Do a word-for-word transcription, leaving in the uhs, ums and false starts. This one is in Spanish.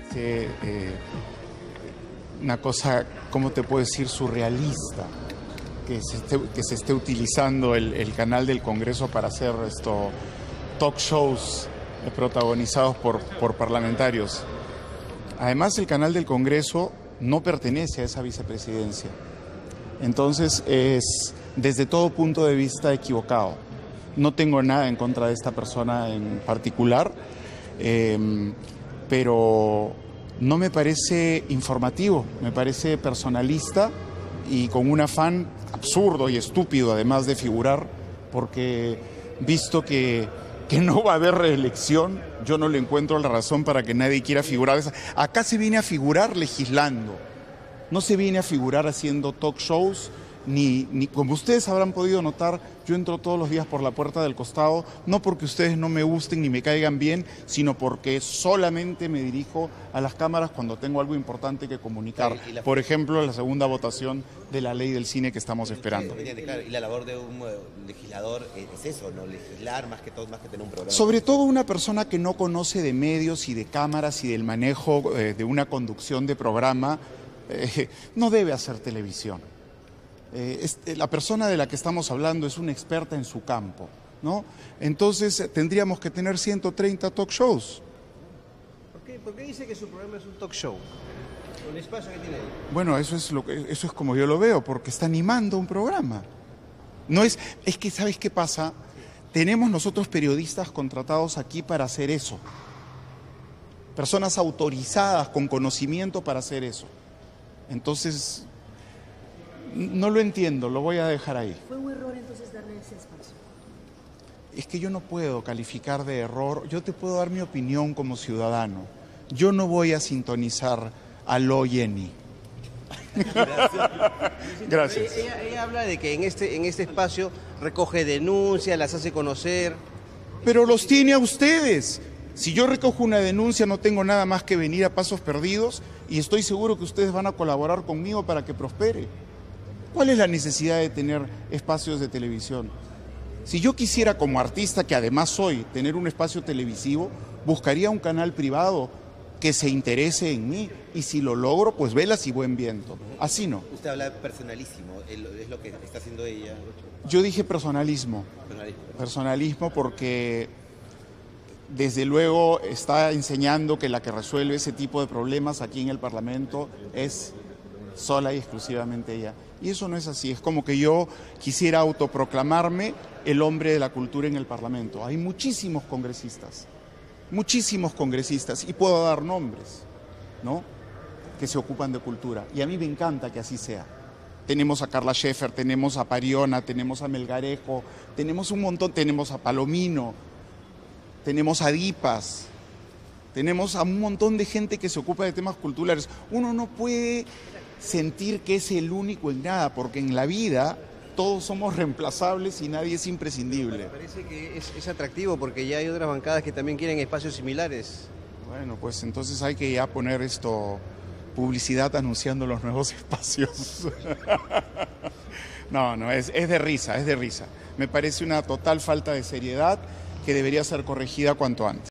parece eh, una cosa, ¿cómo te puedo decir?, surrealista, que se esté, que se esté utilizando el, el canal del Congreso para hacer esto, talk shows eh, protagonizados por, por parlamentarios. Además, el canal del Congreso no pertenece a esa vicepresidencia. Entonces, es desde todo punto de vista equivocado. No tengo nada en contra de esta persona en particular, eh, pero no me parece informativo, me parece personalista y con un afán absurdo y estúpido, además de figurar, porque visto que, que no va a haber reelección, yo no le encuentro la razón para que nadie quiera figurar. Acá se viene a figurar legislando, no se viene a figurar haciendo talk shows, ni, ni como ustedes habrán podido notar, yo entro todos los días por la puerta del costado, no porque ustedes no me gusten ni me caigan bien, sino porque solamente me dirijo a las cámaras cuando tengo algo importante que comunicar. Claro, la... Por ejemplo, la segunda votación de la ley del cine que estamos esperando. Claro, y la labor de un legislador es eso, ¿no? Legislar más que todo, más que tener un programa. Sobre todo una persona que no conoce de medios y de cámaras y del manejo eh, de una conducción de programa, eh, no debe hacer televisión. Eh, este, la persona de la que estamos hablando es una experta en su campo, ¿no? Entonces eh, tendríamos que tener ciento treinta talk shows. ¿Por qué, ¿Por qué dice que su programa es un talk show? ¿El espacio que tiene ahí? Bueno, eso es, lo que, eso es como yo lo veo, porque está animando un programa. No es, es que, ¿sabes qué pasa? Tenemos nosotros periodistas contratados aquí para hacer eso. Personas autorizadas, con conocimiento para hacer eso. Entonces... no lo entiendo, lo voy a dejar ahí. ¿Fue un error entonces darle ese espacio? Es que yo no puedo calificar de error, yo te puedo dar mi opinión como ciudadano. Yo no voy a sintonizar a Lo Jenny. Gracias. Gracias. Ella, ella habla de que en este, en este espacio recoge denuncias, las hace conocer. Pero los tiene a ustedes. Si yo recojo una denuncia, no tengo nada más que venir a pasos perdidos y estoy seguro que ustedes van a colaborar conmigo para que prospere. ¿Cuál es la necesidad de tener espacios de televisión? Si yo quisiera como artista, que además soy, tener un espacio televisivo, buscaría un canal privado que se interese en mí y si lo logro, pues velas y buen viento. Así no. Usted habla de personalísimo, es lo que está haciendo ella. Yo dije personalismo. Personalismo, personalismo porque desde luego está enseñando que la que resuelve ese tipo de problemas aquí en el Parlamento es sola y exclusivamente ella. Y eso no es así, es como que yo quisiera autoproclamarme el hombre de la cultura en el Parlamento. Hay muchísimos congresistas, muchísimos congresistas, y puedo dar nombres, ¿no?, que se ocupan de cultura. Y a mí me encanta que así sea. Tenemos a Carla Scheffer, tenemos a Pariona, tenemos a Melgarejo, tenemos un montón, tenemos a Palomino, tenemos a Dipas, tenemos a un montón de gente que se ocupa de temas culturales. Uno no puede sentir que es el único en nada, porque en la vida todos somos reemplazables y nadie es imprescindible. Me parece que es, es atractivo porque ya hay otras bancadas que también quieren espacios similares. Bueno, pues entonces hay que ya poner esto, publicidad anunciando los nuevos espacios. No, no, es, es de risa, es de risa. Me parece una total falta de seriedad que debería ser corregida cuanto antes.